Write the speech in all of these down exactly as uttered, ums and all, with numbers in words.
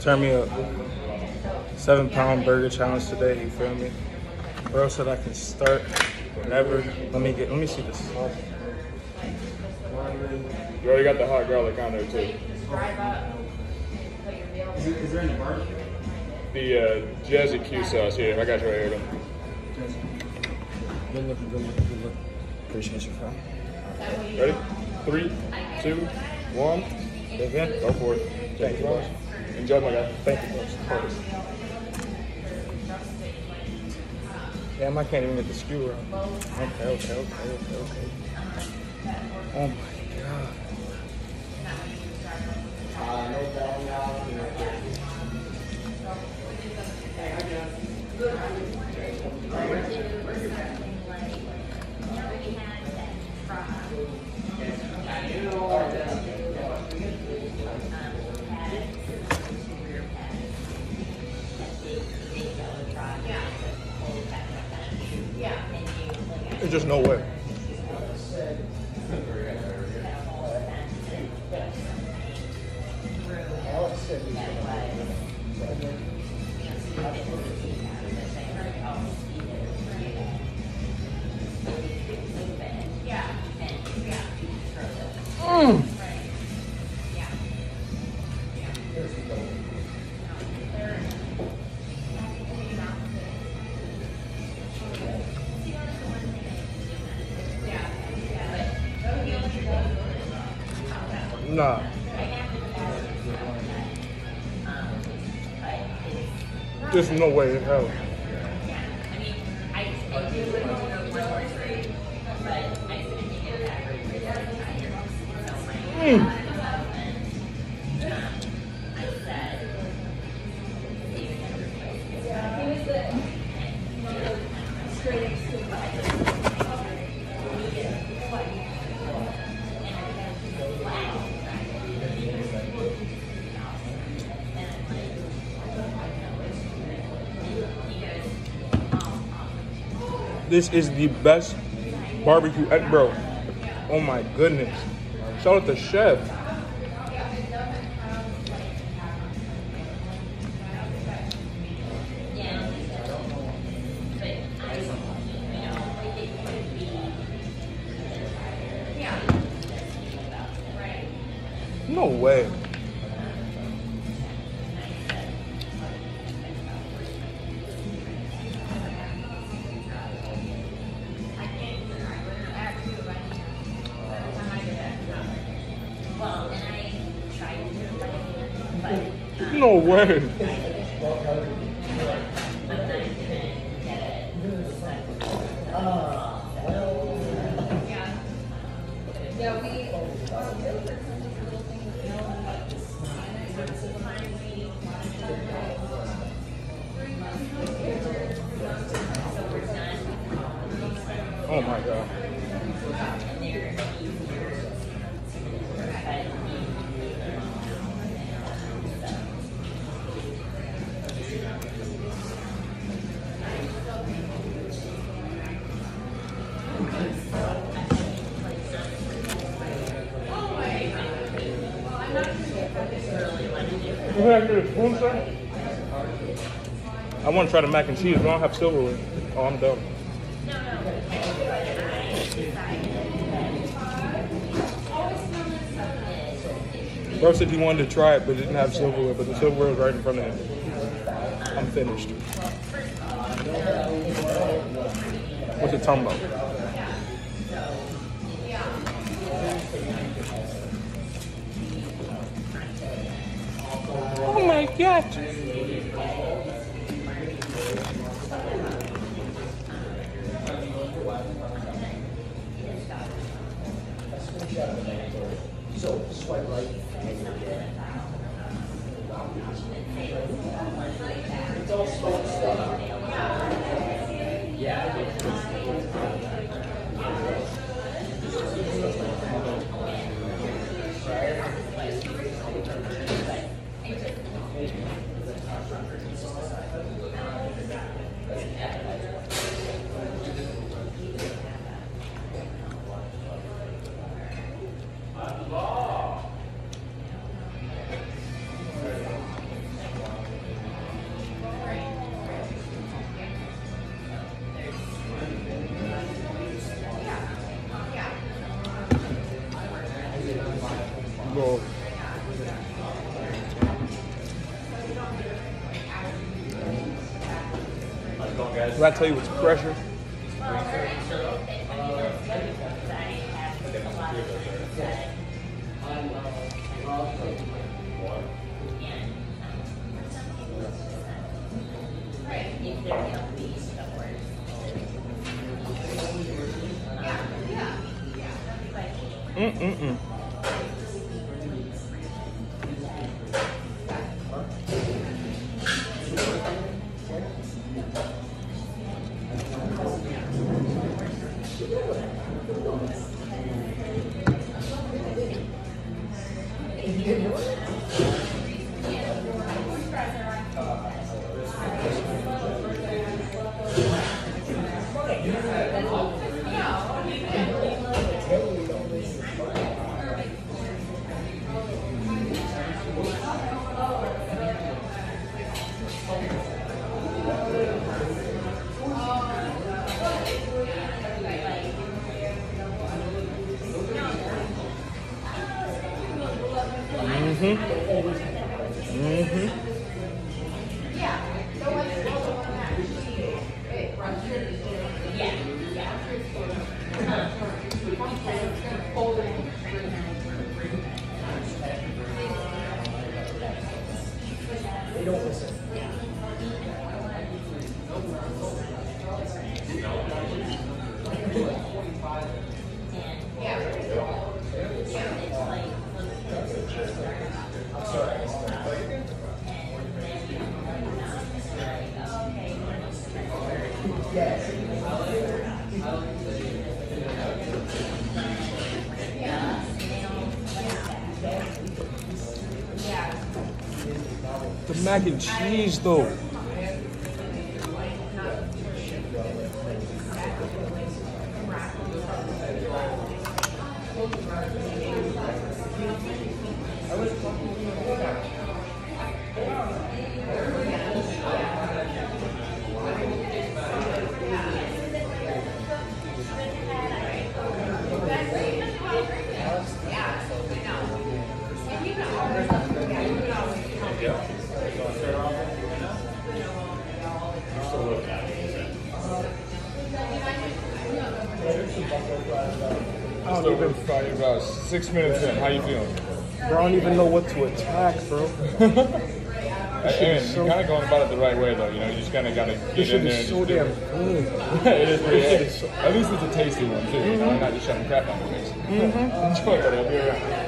Turn me up. Seven pound burger challenge today, you feel me? Bro said I can start whenever. Let me get, let me see this sauce. You already got the hot garlic on there too. Is, it, is there any barbecue? The uh, Jazzy Q sauce here. I got you right here. Then. Good looking, good looking, good looking. Appreciate you, fam. Ready? Three, two, one. Again, Go for it. thank you, boss. Enjoy, my guy. Thank you, boss. Damn, I can't even get the skewer out. Okay, okay, okay, okay, okay. Oh my god. There's just no way. Mm. Nah. There's no way in hell. Mm. This is the best barbecue egg, bro. Oh my goodness. Shout out to chef. No way. No way. Oh my god. I want to try the mac and cheese. We don't have silverware. Oh, I'm done. Bro said he wanted to try it, but didn't have silverware. But the silverware was right in front of him. I'm finished. What's it talking about? Oh my god! So swipe right. It's all small stuff. Yeah. Did I tell you it's pressure? Mm-mm-mm. Mm-hmm. Mm-hmm. They don't listen. The mac and cheese, though. I don't even probably about six minutes in. How you feeling? Bro, I don't even know what to attack, bro. And you're kind of going about it the right way, though. You know, you just kind of got to This get shit in there is and so just do damn it. good. It is pretty. This shit is so- At least it's a tasty one too. You know, I'm not just shoving crap on the face. Enjoy it, buddy. I'll be around.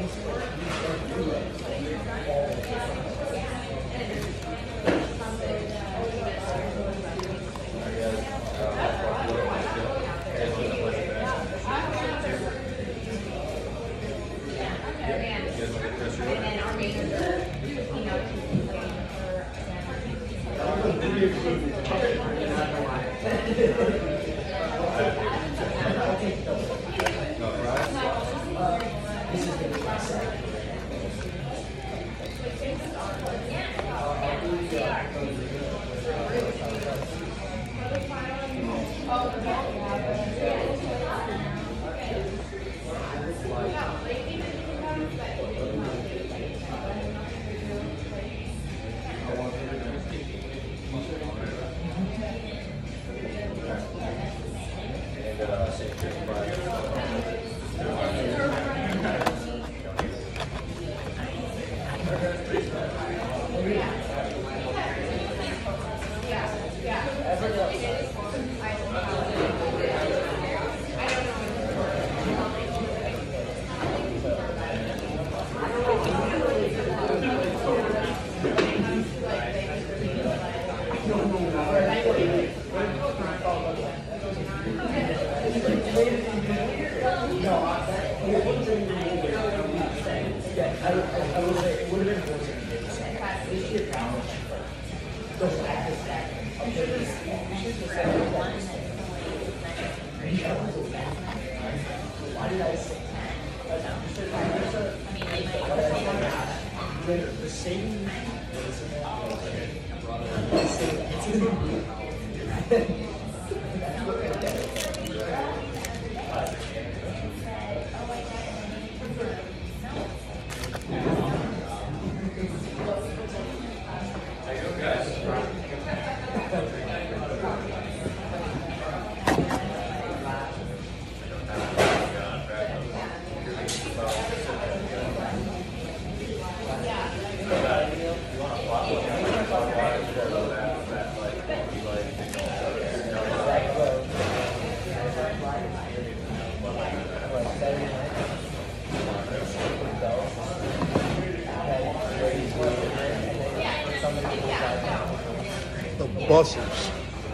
Bussers.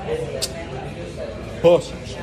Bussers.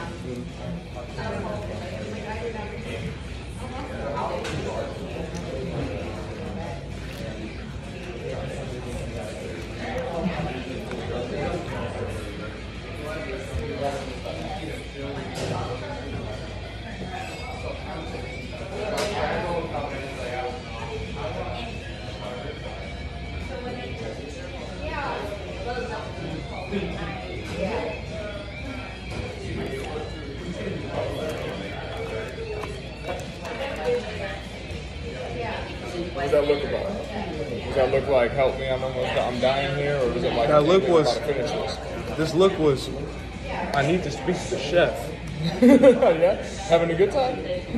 What does that look about? Does that look like, help me, I'm almost, I'm dying here, or does it like, That look I'm was- about to finish this? This look was, I need to speak to the chef. Yeah? Having a good time?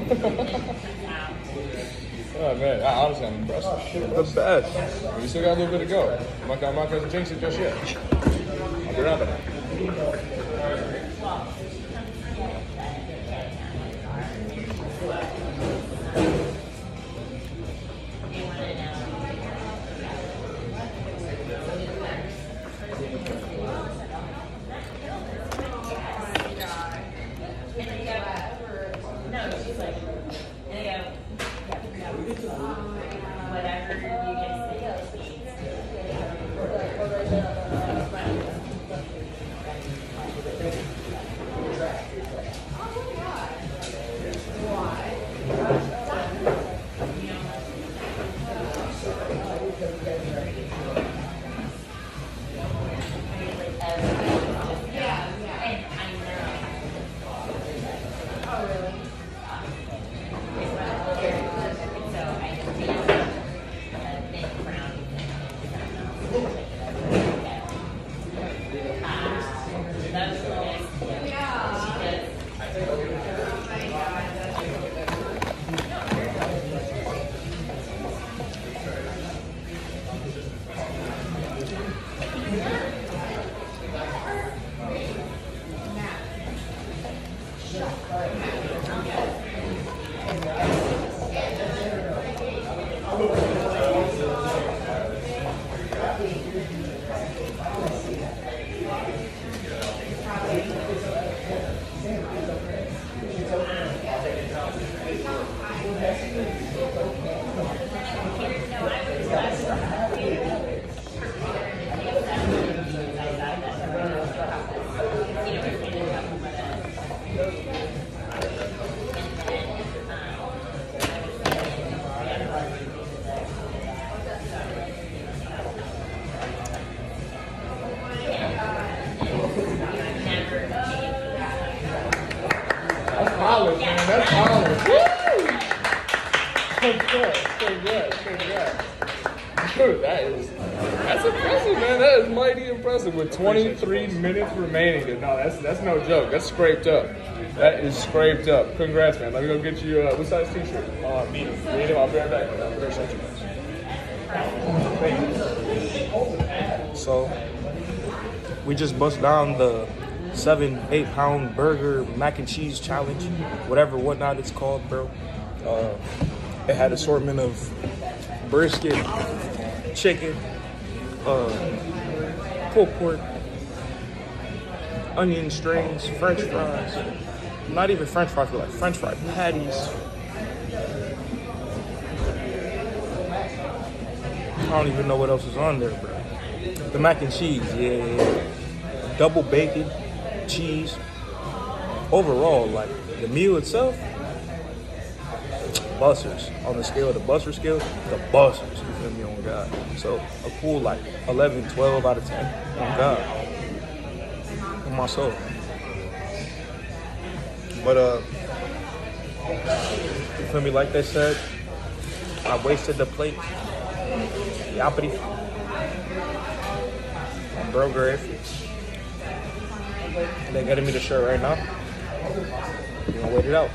Oh man, I, honestly, I'm impressed. The best. We still got a little bit to go. I'm not, I'm not gonna jinx it just yet. I'll be wrapping it. Congrats, congrats, congrats. Dude, that is, that's impressive, man. That is mighty impressive with twenty-three minutes remaining. No, that's that's no joke. That's scraped up. That is scraped up. Congrats, man. Let me go get you, uh, what size t-shirt? Uh, medium. Medium, I'll be right back. Thank you. So, we just bust down the seven, eight pound burger mac and cheese challenge, whatever, whatnot it's called, bro. Uh, it had assortment of brisket, chicken, uh, pulled pork, onion strings, french fries. Not even french fries, but like french fry patties. I don't even know what else is on there, bro. The mac and cheese, yeah. Double bacon, cheese. Overall, like the meal itself, busters. On the scale of the buster scale, the busters. You feel me? On God. So a cool like eleven, twelve out of ten. On God. On my soul. But uh, you feel me? Like they said, I wasted the plate. Yappity. Bro, grave. They're getting me the shirt right now. We're gonna wait it out.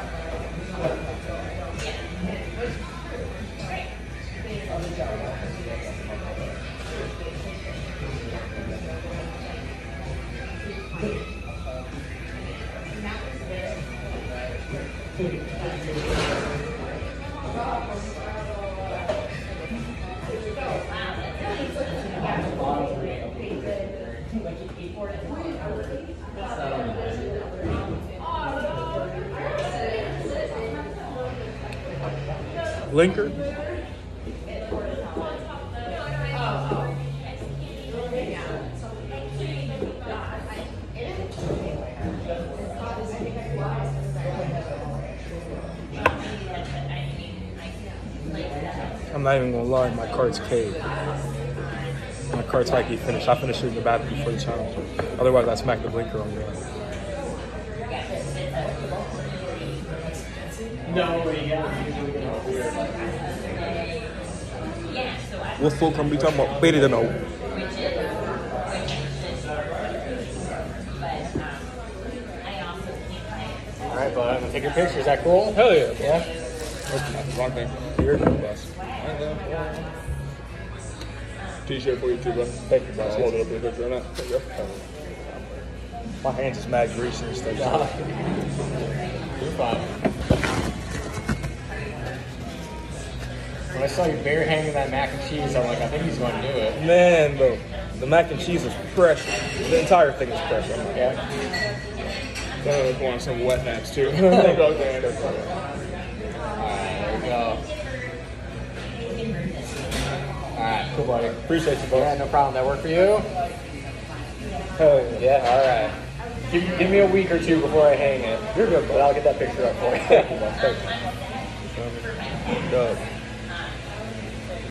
Blinker. I'm not even gonna lie, my cart's caved. My cart's actually finished. I finished it in the bathroom before the challenge. Otherwise, I smacked the blinker on there. No, you got What folk can be talking about? Better than old. All right, bud. I'm gonna take your picture. Is that cool? Hell yeah, bro. Yeah. That's one thing. Here, boss. T-shirt for you too, bro. Thank you, boss. Hold it up for the picture right now. There you go. My hands is mad greasy and stuff. You're fine. When I saw you bare hanging that mac and cheese, I'm like, I think he's going to do it. Man, bro, the mac and cheese is fresh. The entire thing is fresh. I'm like, Yeah. Then I want some wet naps too. All right, there we go. All right, cool, buddy. appreciate you, bro. Yeah, no problem. That work for you? Hell yeah. Yeah, all right. Give, give me a week or two before I hang it. You're good, bro. But I'll get that picture up for you. Thank you, bro. Thank you. Good.